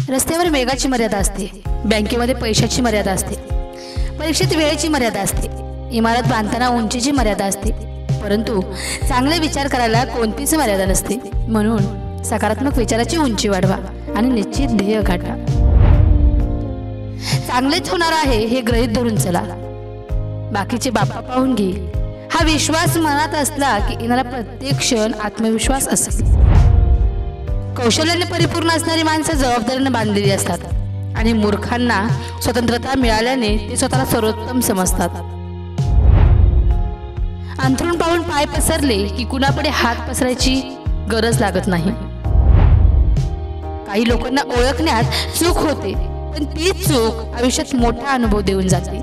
रस्त्यावर वेगाची मर्यादा असते, बँकेमध्ये पैशाची मर्यादा असते, परीक्षेत वेळेची मर्यादा असते, इमारत बांधताना उंचीची मर्यादा असते, परंतु चांगले विचार करायला कोणतीच मर्यादा नसते. म्हणून सकारात्मक विचाराची उंची वाढवा आणि निश्चित ध्येय गाठा. चांगलेच होणार आहे हे गृहीत धरून चला, बाकीचे बाप्पा पाहून घे. हा विश्वास मनात असला की येणारा प्रत्येक क्षण आत्मविश्वास असेल. कौशल्याने परिपूर्ण असणारी माणसं जबाबदारीने बांधलेली असतात आणि मूर्खांना स्वतंत्रता मिळाल्याने ते स्वतःला सर्वोत्तम समजतात. अंथरूण पाहून पाय पसरले की कुणापुढे हात पसरायची गरज लागत नाही. काही लोकांना ओळखण्यात चूक होते, पण तीच चूक आयुष्यात मोठा अनुभव देऊन जाते.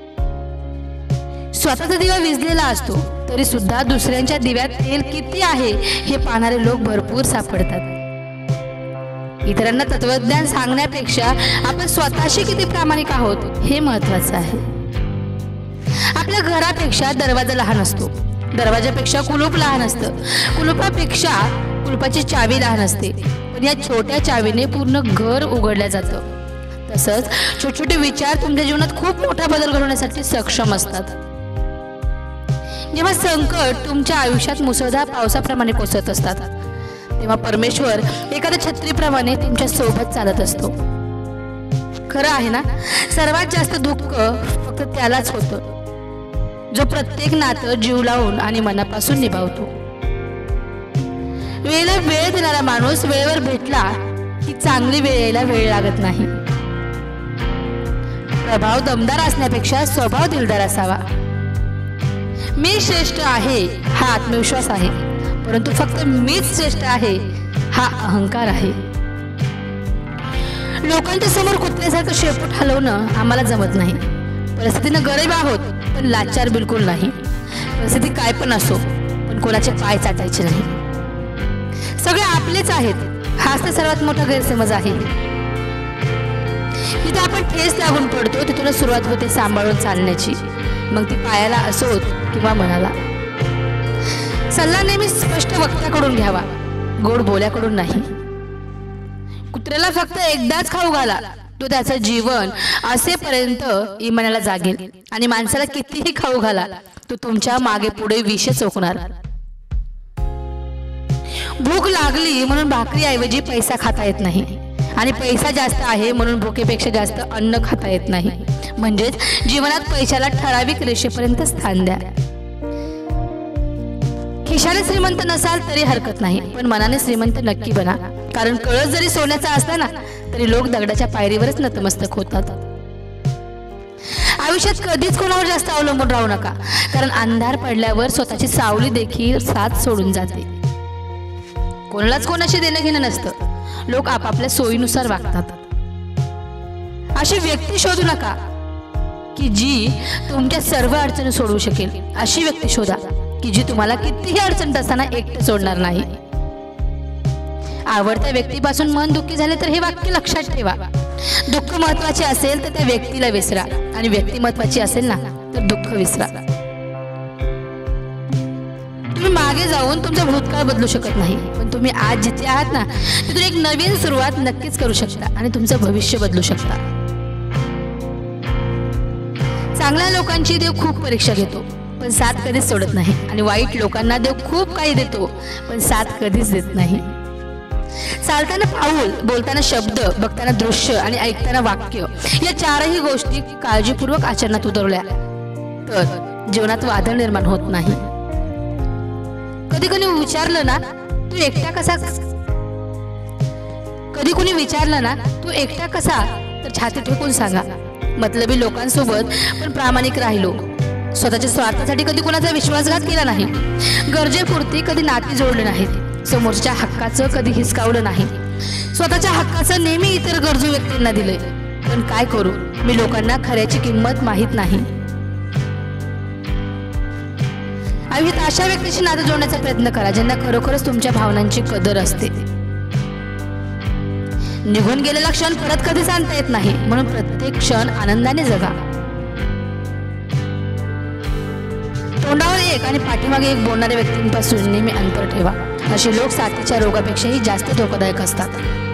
स्वतःचा दिवा विझलेला असतो तरी सुद्धा दुसऱ्यांच्या दिव्यात तेल किती आहे हे पाहणारे लोक भरपूर सापडतात. इतरांना तत्वज्ञान सांगण्यापेक्षा आपण स्वतःशी किती प्रामाणिक आहोत हे महत्त्वाचं आहे. आपल्या घरापेक्षा दरवाजा लहान असतो, दरवाजापेक्षा कुलूप लहान असतं, कुलूपापेक्षा कुलूपाची चावी लहान असते, पण या छोट्या चावीने पूर्ण घर उघडलं जातं. तसंच छोटे छोटे विचार तुमच्या जीवनात खूप मोठा बदल घडवण्यासाठी सक्षम असतात. जेव्हा संकट तुमच्या आयुष्यात मुसळधार पावसाप्रमाणे कोसळत असतात तेव्हा परमेश्वर एखाद्या छत्रीप्रमाणे तुमच्या सोबत चालत असतो. खरं आहे ना, सर्वात जास्त दुःख फक्त त्यालाच होतं जो प्रत्येक नातं जीव लावून आणि मनापासून निभावतो. वेळेला वेळ देणारा माणूस वेळेवर भेटला की चांगली वेळ यायला वेळ लागत नाही. प्रभाव दमदार असण्यापेक्षा स्वभाव दिलदार असावा. मी श्रेष्ठ आहे हा आत्मविश्वास आहे, परंतु फक्त मीच श्रेष्ठ आहे हा अहंकार आहे. लोकांच्या समोर कुत्र्यासारखं शेपूट हलवणं आम्हाला जमत नाही. परिस्थितीनं गरीब आहोत पण लाचार बिलकुल नाही. परिस्थिती काय पण असो, पण कोणाचे पाय चाटायचे नाही. सगळे आपलेच आहेत हाच तर सर्वात मोठा गैरसमज आहे. जिथे आपण ठेस लागून पडतो तिथूनच सुरुवात होते सांभाळून चालण्याची, मग ती पायाला असोत किंवा मनाला. सल्ला नेहमी स्पष्ट वक्त्याकडून घ्यावा, गोड बोल्याकडून नाही. कुत्र्याला फक्त एकदाच खाऊ घाला, तो त्याचं जीवन असेपर्यंत इमानाला जागेल, आणि माणसाला कितीही खाऊ घाला तो तुमच्या मागे पुढे विष चोखणार. भूक लागली म्हणून भाकरीऐवजी पैसा खाता येत नाही, आणि पैसा जास्त आहे म्हणून भुकेपेक्षा जास्त अन्न खाता येत नाही. म्हणजेच जीवनात पैशाला ठराविक रेषेपर्यंत स्थान द्या. खिशाने श्रीमंत नसाल तरी हरकत नाही, पण मनाने श्रीमंत नक्की बना. कारण कळस जरी सोन्याचा असला ना तरी लोक दगडाच्या पायरीवरच नतमस्तक होतात. आयुष्यात कधीच कोणावर जास्त अवलंबून राहू नका, कारण अंधार पडल्यावर स्वतःची सावली देखील साथ सोडून जाते. कोणालाच कोणाशी देणं घेणं नसतं, लोक आपापल्या सोयीनुसार वागतात. अशी व्यक्ती शोधू नका की जी तुमच्या सर्व अडचणी सोडवू शकेल. अशी व्यक्ती शोधा की जी तुम्हाला कितीही अडचणीत असताना एकटं सोडणार नाही. आवडत्या व्यक्तीपासून मन दुःखी झाले तर हे वाक्य लक्षात ठेवा. दुःख महत्वाचे असेल तर त्या व्यक्तीला विसरा, आणि व्यक्ती महत्वाची असेल ना तर दुःख विसरा. तुम्ही मागे जाऊन तुमचा भूतकाळ बदलू शकत नाही, पण तुम्ही आज जिथे आहात ना तिथून एक नवीन सुरुवात नक्कीच करू शकता आणि तुमचं भविष्य बदलू शकता. चांगल्या लोकांची देव खूप परीक्षा घेतो पण साथ कधीच सोडत नाही, आणि वाईट लोकांना देव खूप काही देतो पण साथ कधीच देत नाही. चालताना पाऊल, बोलताना शब्द, बघताना दृश्य आणि ऐकताना वाक्य या चारही गोष्टी काळजीपूर्वक आचरणात उतरवल्या तर जीवनात वादळ निर्माण होत नाही. कधी कोणी विचारलं ना तू एकटा कसा, तू एकटा कसा तर छाती ठोकून सांगा. मतलबी लोकांसोबत पण प्रामाणिक राहिलो, स्वतःच्या स्वार्थासाठी कधी कोणाचा विश्वासघात केला नाही, गरजेपुरती कधी नाती जोडले नाहीत, समोरच्या हक्काचं कधी हिसकावलं नाही, स्वतःच्या हक्काचं नेहमी इतर गरजू व्यक्तींना दिलंय. पण काय करू, मी लोकांना खऱ्याची किंमत माहीत नाही. आयुष्यात अशा व्यक्तीशी नातं जोडण्याचा प्रयत्न करा ज्यांना खरोखरच तुमच्या भावनांची कदर असते. निघून गेलेला क्षण परत कधीच आणता येत नाही, म्हणून प्रत्येक क्षण आनंदाने जगा. तोंडावर एक आणि पाठीमागे एक बोलणाऱ्या व्यक्तींपासून नेहमी अंतर ठेवा. असे लोक साथीच्या रोगापेक्षाही जास्त धोकादायक असतात.